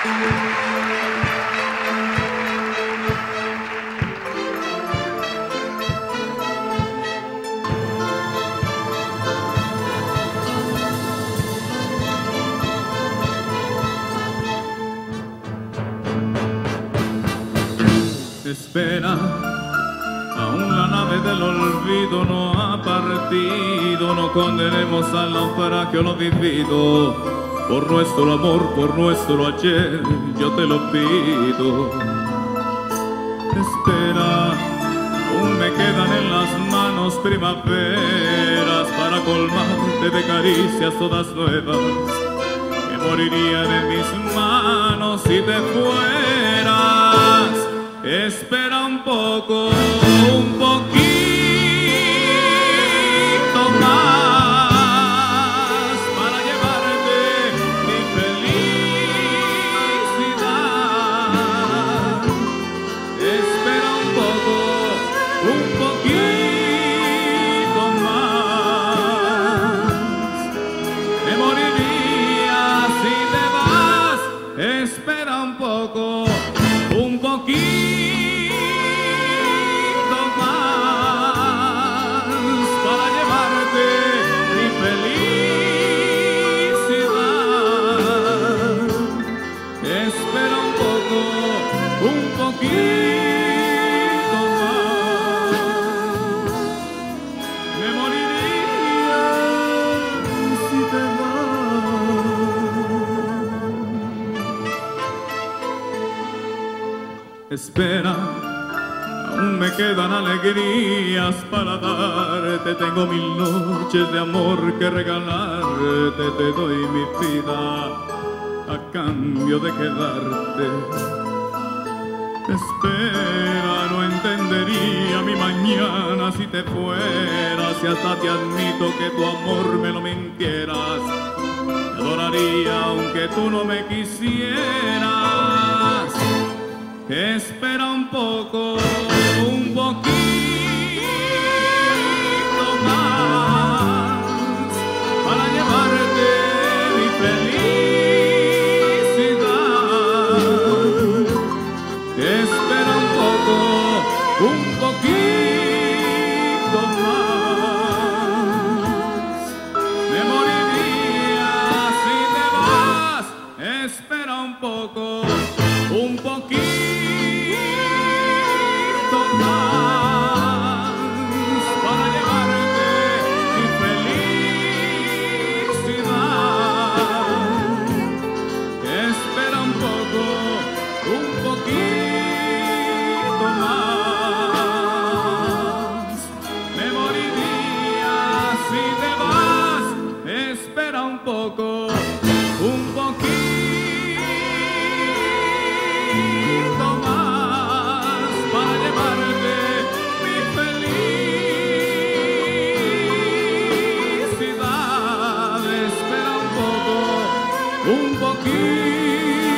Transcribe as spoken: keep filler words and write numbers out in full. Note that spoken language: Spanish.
Espera, aún la nave del olvido no ha partido, no condenemos al naufragio lo vivido, por nuestro amor, por nuestro ayer, yo te lo pido. Espera, aún me quedan en las manos primaveras para colmarte de caricias todas nuevas, que morirían en mis manos si te fueras. Espera un poco, un poquito más para llevarte mi felicidad. Espera un poco, un poquito más. Me moriría si te vas. Espera un poco, un poquito. Espera, aún me quedan alegrías para darte. Tengo mil noches de amor que regalarte. Te doy mi vida a cambio de quedarte. Espera, no entendería mi mañana si te fueras. Y hasta te admito que tu amor me lo mintieras. Te adoraría aunque tú no me quisieras. Espera un poco, un poquito más para llevarte mi felicidad. Espera un poco, un poquito más. Me moriría si te vas. Espera un poco, un poquito. Poco, un poquito más para llevarte mi felicidad. Espera un poco, un poquito.